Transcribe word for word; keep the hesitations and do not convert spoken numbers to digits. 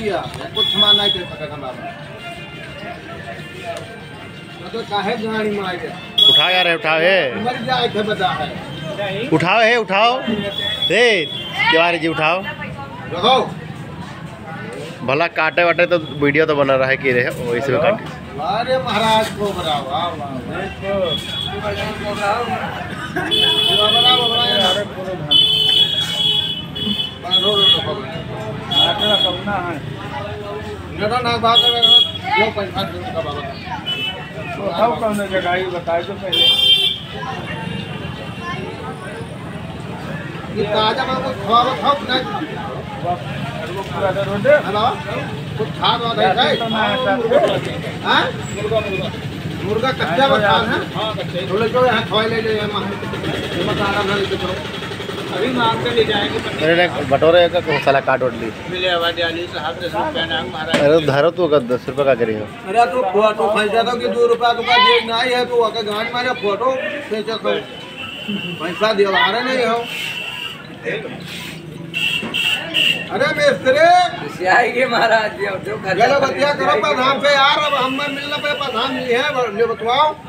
दिया कुछ सामान नहीं दे सका हमारा तो काहे गाड़ी में आ गया। उठाओ यार, उठाओ है, मर जाए थे बता है, उठाओ है, उठाओ रे तिवारी जी, उठाओ रहो। भला काटे वाटे तो वीडियो तो बना रहा है कि रहे वो इसमें काटे। अरे महाराज को बराव वाह वाह ताजा कुछ खाद वाद है मुर्गा कच्चा बता है बोले जो यहाँ खवाई ले जाए अभी मांग के ले जाएंगे। मेरे बटोरे का साला काट उठ ली मिले साहब दस रुपया नाम मारा। अरे धरो तू का दस रुपये का करेगा। अरे तो फोटो पैसा तो कि दो रुपया तो का दे नहीं है तो आके गांड मारे फोटो पैसा तो पैसा दिलवा रहे नहीं हो। अरे मिस्त्री आएगी महाराज जी, जो गलत बतिया करो प्रधान से यार, अब हम मिलने पे प्रधान मिली है, ये बताओ।